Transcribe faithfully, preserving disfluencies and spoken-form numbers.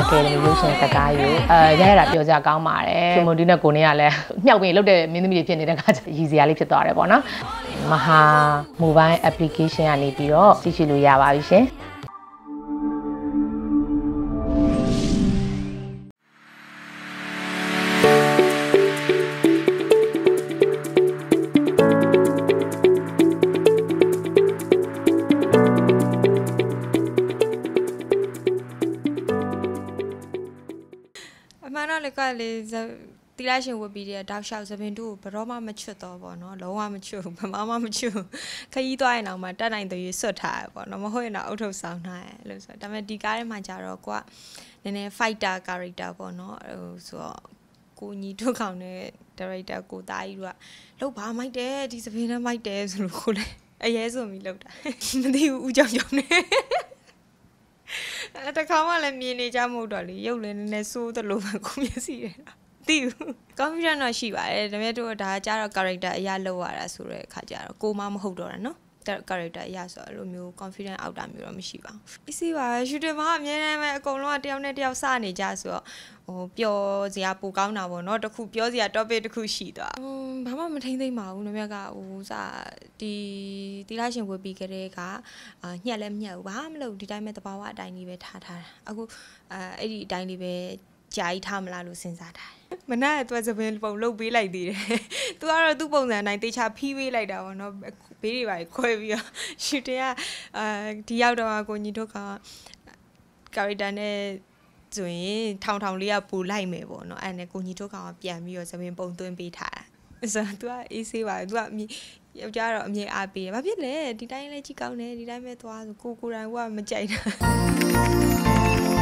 ကယ်လို့ရုပ်ရှင်စကားယူအဲရရတာပြောကြကောင်းပါတယ်ဖြိုမိုဒီနဲ့ကိုနေကလည်းမြောက်ပင်လုတ်တဲ့မင်းသမီးတွေဖြစ်နေတဲ့ခါကျရည်စရာလေးဖြစ်သွားတယ်ပေါ့နော်မဟာ mobile application ကနေပြီးတော့သိရှိလို့ရပါပြီရှင်အမှန်တော့လေကလေတီလာရှင်ဝတ်ပြီးတဲ့တောက်လျှောက်သပင်တို့ဘရောမှမချွတ်တော့ပေါ့နော်လုံးဝမချွတ်ဘူးဗမာမှမချွတ်ခရီးသွားရင်တော့မှတက်နိုင်သေးဆွတ်ထားရပေါ့နော်မဟုတ်ရင်တော့အုတ်ထုတ်ဆောင်ထားရလို့ဆိုဒါပေမဲ့ဒီကားထဲမှာကြတော့ကိုကနည်းနည်း fighter character ပေါ့နော်ဟိုဆိုတော့ကိုညီထုတ်ခေါင်တဲ့ director ကိုသားကြီးတို့ကလောက်ဘာမိုက်တယ်ဒီသပင်နဲ့မိုက်တယ်ဆိုလို့ကိုလည်းအရေးဆိုပြီးလောက်တာမသိဘူးဦးကြောင်ကြောင်နဲ့အဲ့တခါမှလည်းမြင်နေကြမဟုတ်တော့လေရုပ်လည်းနည်းနည်းစိုးသလိုပဲကိုမျက်စိရတာသိဘူး confidence တော့ရှိပါတယ်ဒါပေမဲ့တို့ဒါကြတော့ character အရာလောက်ရတာဆိုတဲ့အခါကျတော့ကိုမမဟုတ်တော့တာနော် character အရာဆိုအဲ့လိုမျိုး confidence အောက်တာမျိုးတော့မရှိပါဘူး easy ပါ shooting မှာအများနဲ့ပဲအကုန်လုံးကတယောက်နဲ့တယောက်စနေကြဆိုတော့ဟိုပျော်စရာပိုကောင်းတာပေါ့နော်တခုပြောစရာ topic တခုရှိသွားอืมဘာမှမထိမ့်သိမ့်ပါဘူးနမကဟိုစာဒီတီလာရှင်ဝတ်ပြီးကြတဲ့ကအာညှက်လည်းမညှက်ဘူးဘာမှမလုပ်ဒီတိုင်းပဲတဘာဝအတိုင်းလေးပဲထားထားတာအခုအဲအဲ့ဒီအတိုင်းလေးပဲကြာကြီးထားမလားလို့စဉ်းစားတာမနက်အတွက်သပင်ပုံလုတ်ပေးလိုက်သေးတယ်။ तू ကတော့သူ့ပုံစံတိုင်းတေချာဖီးပေးလိုက်တာပေါ့နော်။ဘေးတွေပါခွဲပြီးတော့ရှူတင်ကအာဒီရောက်တော့ကိုညီတို့က character နဲ့ဆိုရင်ထောင်ထောင်လေးကပူလိုက်မယ်ပေါ့နော်။အဲ့နဲ့ကိုညီတို့ကပြန်ပြီးတော့သပင်ပုံသွင်းပေးထားတာ။ဆိုတော့ तू ကအေးဆေးပါ तू ကယောက်ျားတော့အမြင်အားပေးတယ်။ဘာဖြစ်လဲဒီတိုင်းလဲကြည့်ကောင်းတယ်ဒီတိုင်းပဲသွားဆိုကိုကိုတိုင်းကမကြိုက်တာ။